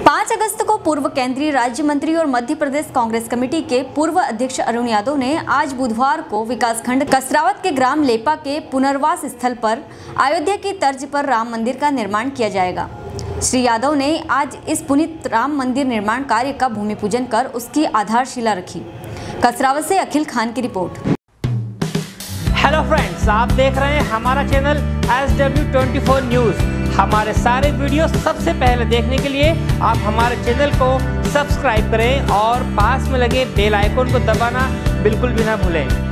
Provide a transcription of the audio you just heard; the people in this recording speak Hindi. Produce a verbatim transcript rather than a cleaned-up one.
पाँच अगस्त को पूर्व केंद्रीय राज्य मंत्री और मध्य प्रदेश कांग्रेस कमेटी के पूर्व अध्यक्ष अरुण यादव ने आज बुधवार को विकासखंड कसरावत के ग्राम लेपा के पुनर्वास स्थल पर अयोध्या की तर्ज पर राम मंदिर का निर्माण किया जाएगा। श्री यादव ने आज इस पुनीत राम मंदिर निर्माण कार्य का भूमि पूजन कर उसकी आधारशिला रखी। कसरावत से अखिल खान की रिपोर्ट। हेलो फ्रेंड्स, आप देख रहे हैं हमारा channel S W twenty four news. हमारे सारे वीडियो सबसे पहले देखने के लिए आप हमारे चैनल को सब्सक्राइब करें और पास में लगे बेल आइकन को दबाना बिल्कुल भी ना भूलें।